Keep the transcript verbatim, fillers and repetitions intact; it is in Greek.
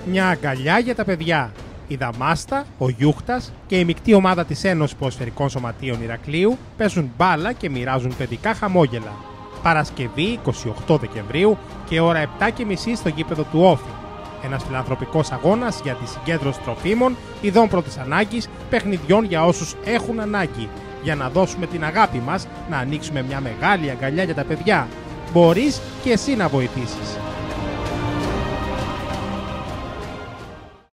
Μια αγκαλιά για τα παιδιά. Η Δαμάστα, ο Γιούχτας και η μεικτή ομάδα της Ένωσης Ποδοσφαιρικών Σωματείων Ηρακλείου παίζουν μπάλα και μοιράζουν παιδικά χαμόγελα. Παρασκευή εικοστή ογδόη Δεκεμβρίου και ώρα επτά και μισή στο γήπεδο του Όφη. Ένας φιλανθρωπικός αγώνας για τη συγκέντρωση τροφίμων, ειδών πρώτης ανάγκης, παιχνιδιών για όσους έχουν ανάγκη. Για να δώσουμε την αγάπη μας, να ανοίξουμε μια μεγάλη αγκαλιά για τα παιδιά. Μπορείς και εσύ να βοηθήσεις.